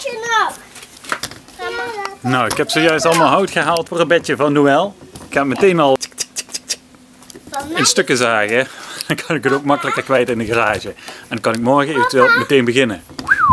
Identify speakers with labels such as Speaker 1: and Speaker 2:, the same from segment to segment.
Speaker 1: bedje nog.
Speaker 2: Nou, ik heb zojuist allemaal hout gehaald voor een bedje van Noël. Ik ga meteen al in stukken zagen. Dan kan ik het ook makkelijker kwijt in de garage. En dan kan ik morgen eventueel meteen beginnen.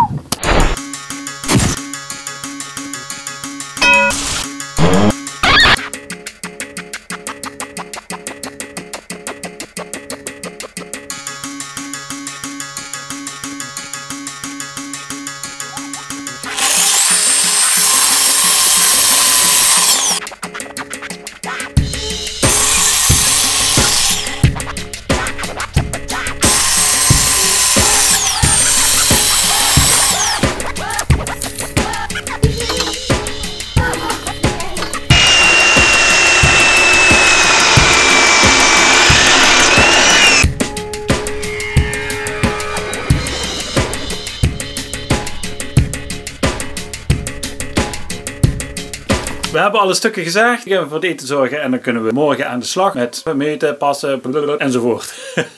Speaker 2: We hebben alle stukken gezaagd. Ik ga voor het eten zorgen en dan kunnen we morgen aan de slag met meten, passen enzovoort.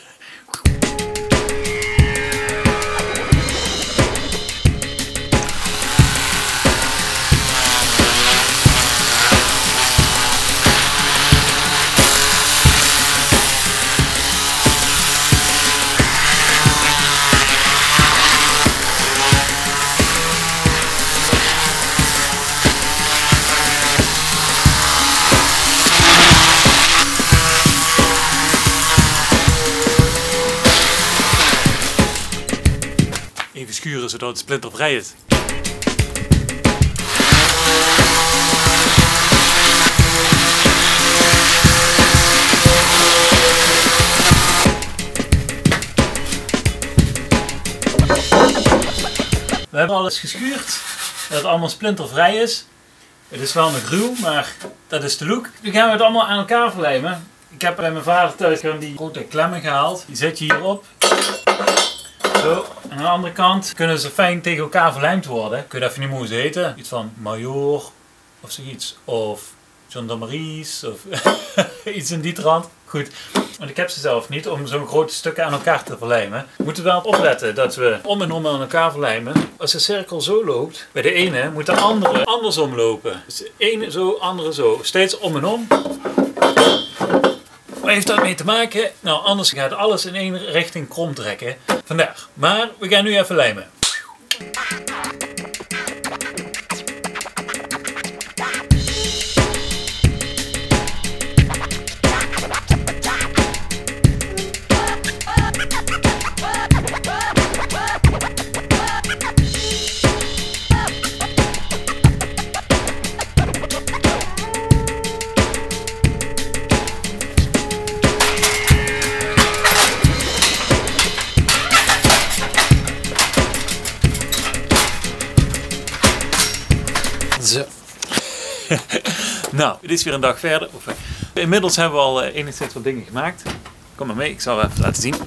Speaker 2: Even schuren zodat het splintervrij is. We hebben alles geschuurd, dat het allemaal splintervrij is. Het is wel een gruw, maar dat is de look. Nu gaan we het allemaal aan elkaar verlijmen. Ik heb bij mijn vader thuis gewoon die grote klemmen gehaald. Die zet je hierop. Zo, aan de andere kant kunnen ze fijn tegen elkaar verlijmd worden. Kun je even niet hoe ze heten. Iets van Major of zoiets. Of Gendarmeries of iets in die trant. Goed, want ik heb ze zelf niet om zo'n grote stukken aan elkaar te verlijmen. We moeten wel opletten dat we om en om aan elkaar verlijmen. Als de cirkel zo loopt, bij de ene moet de andere andersom lopen. Dus de ene zo, andere zo. Steeds om en om. Waar heeft dat mee te maken? Nou, anders gaat alles in één richting krom trekken. Vandaar. Maar we gaan nu even lijmen. Zo. Nou, het is weer een dag verder. Inmiddels hebben we al enigszins wat dingen gemaakt. Kom maar mee, ik zal het even laten zien.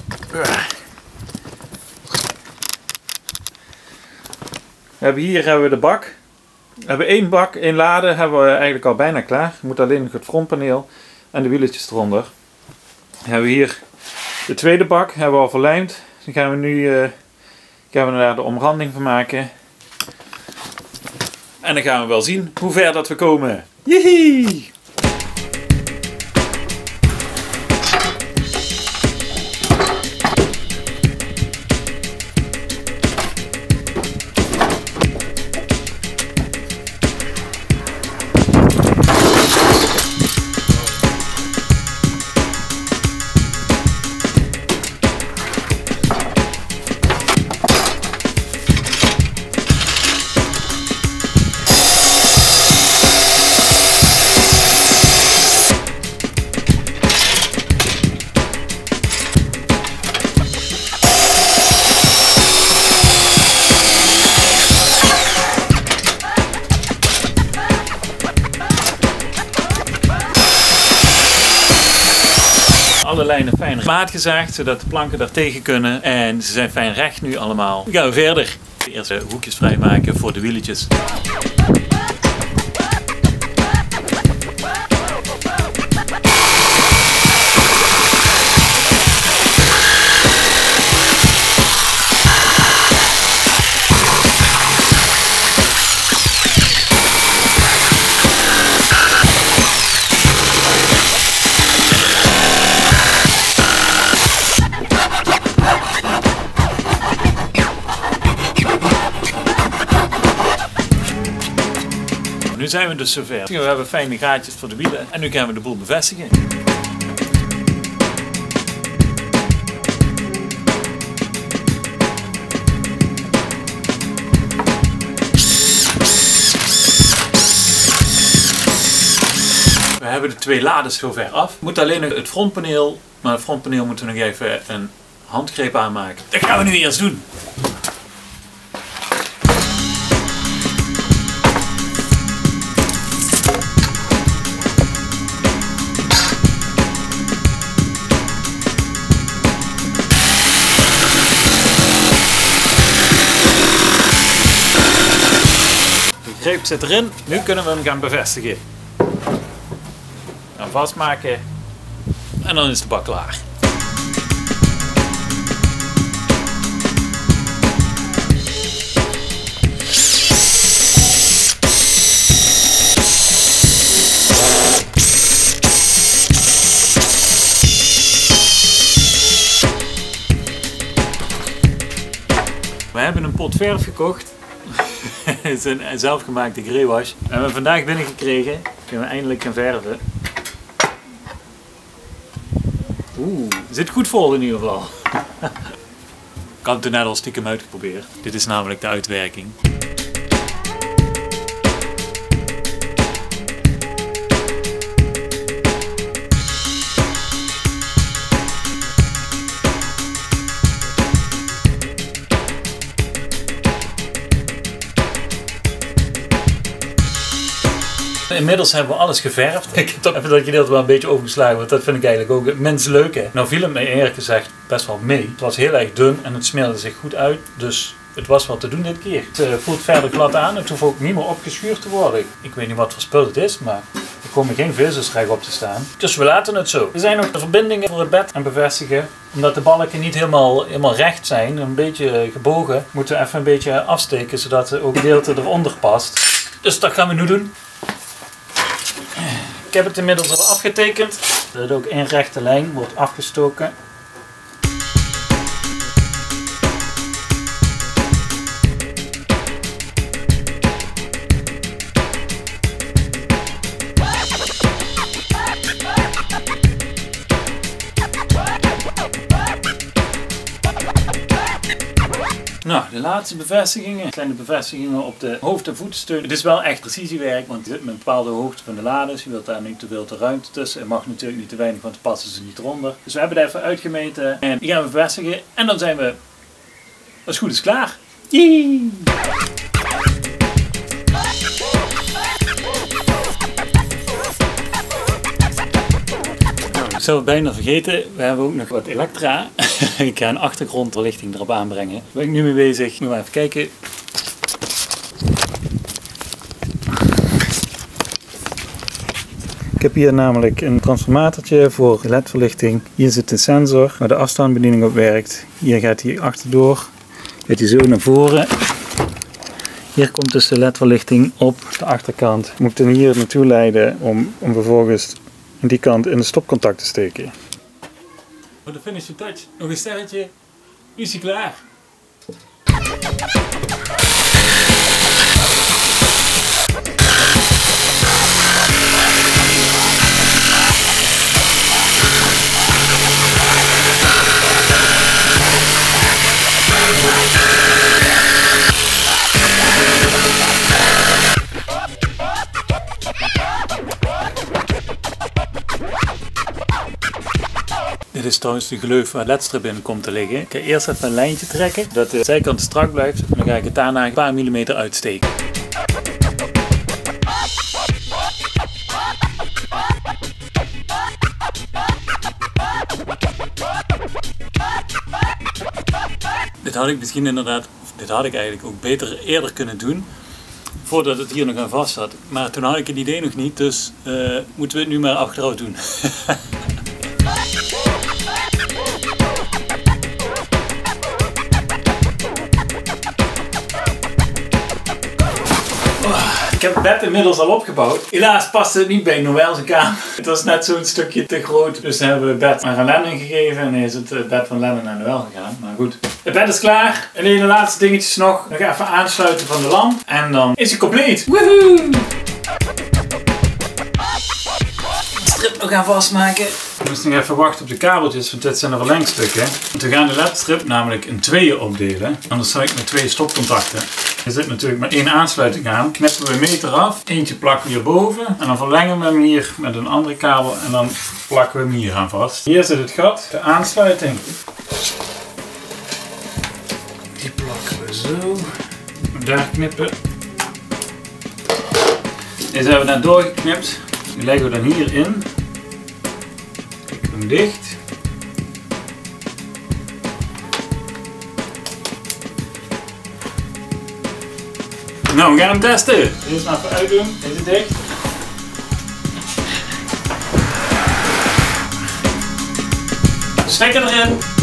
Speaker 2: Hier hebben we de bak. We hebben één bak, één lade, hebben we eigenlijk al bijna klaar. Je moet alleen nog het frontpaneel en de wieletjes eronder. Dan hebben we hier de tweede bak, hebben we al verlijmd. Dan gaan we nu daar de omranding van maken. En dan gaan we wel zien hoe ver dat we komen. Jihie! Alle lijnen fijn maat gezaagd, zodat de planken daar tegen kunnen. En ze zijn fijn recht nu allemaal. Dan gaan we verder. Eerst de hoekjes vrijmaken voor de wieletjes. nu zijn we dus zover. We hebben fijne gaatjes voor de wielen en nu gaan we de boel bevestigen. We hebben de 2 lades zover af. We moeten alleen nog het frontpaneel, maar het frontpaneel moeten we nog even een handgreep aanmaken. Dat gaan we nu eerst doen. De greep zit erin, nu kunnen we hem gaan bevestigen. Dan vastmaken en dan is de bak klaar. We hebben een pot verf gekocht. Het is een zelfgemaakte greywash. We hebben vandaag binnengekregen. Kunnen we eindelijk gaan verven. Oeh, zit goed vol in ieder geval. Ik had het er net al stiekem uitgeprobeerd. Dit is namelijk de uitwerking. Inmiddels hebben we alles geverfd. Ik heb toch even dat gedeelte wel een beetje overgeslagen, want dat vind ik eigenlijk ook het minst leuke. Nou viel het me eerlijk gezegd best wel mee. Het was heel erg dun en het smeerde zich goed uit, dus het was wat te doen dit keer. Het voelt verder glad aan, het hoeft ook niet meer opgeschuurd te worden. Ik weet niet wat voor spul het is, maar er komen geen vezels recht op te staan. Dus we laten het zo. Er zijn ook de verbindingen voor het bed en bevestigen. Omdat de balken niet helemaal recht zijn, een beetje gebogen, moeten we even een beetje afsteken, zodat ook het gedeelte eronder past. Dus dat gaan we nu doen. Ik heb het inmiddels al afgetekend, dat het ook in rechte lijn wordt afgestoken. Nou, de laatste bevestigingen zijn de bevestigingen op de hoofd- en voetsteun. Het is wel echt precisiewerk, want je zit met een bepaalde hoogte van de lades. Je wilt daar niet te veel ruimte tussen. Er mag natuurlijk niet te weinig, want dan passen ze niet eronder. Dus we hebben het even uitgemeten en die gaan we bevestigen. En dan zijn we, als het goed is, klaar. Yee! Ik zou het bijna vergeten, we hebben ook nog wat elektra. Ik ga een achtergrondverlichting erop aanbrengen. Daar ben ik nu mee bezig. Moet maar even kijken. Ik heb hier namelijk een transformatortje voor LED-verlichting. Hier zit de sensor waar de afstandsbediening op werkt. Hier gaat hij achterdoor. Gaat hij zo naar voren. Hier komt dus de LED-verlichting op de achterkant. Ik moet hem hier naartoe leiden om vervolgens aan die kant in de stopcontact te steken. Voor de finishing touch nog een sterretje. Nu is hij klaar. Dit is trouwens de gleuf waar ledstrip in komt te liggen. Ik ga eerst even een lijntje trekken, dat de zijkant strak blijft. En dan ga ik het daarna een paar millimeter uitsteken. Dit had ik misschien inderdaad, dit had ik eigenlijk ook beter eerder kunnen doen. Voordat het hier nog aan vast zat. Maar toen had ik het idee nog niet, dus moeten we het nu maar achteraf doen. Ik heb het bed inmiddels al opgebouwd. Helaas paste het niet bij Noël zijn kamer. Het was net zo'n stukje te groot. Dus hebben we het bed aan Lennon gegeven. En is het bed van Lennon naar Noël gegaan. Maar goed. Het bed is klaar. Alleen de laatste dingetjes nog. Nog even aansluiten van de lamp. En dan is hij compleet. Woehoe! we gaan vastmaken. We moeten nog even wachten op de kabeltjes, want dit zijn de verlengstukken. Want we gaan de ledstrip namelijk in tweeën opdelen. Anders zal ik met 2 stopcontacten. Er zit natuurlijk maar 1 aansluiting aan. Knippen we een meter af, eentje plakken we hierboven. En dan verlengen we hem hier met een andere kabel en dan plakken we hem hier aan vast. Hier zit het gat, de aansluiting. Die plakken we zo. Daar knippen. Deze hebben we net doorgeknipt. Die leggen we dan hierin. Knippen hem dicht. Nou, we gaan hem testen. Eerst even uitdoen. Is het dicht? Stekker erin.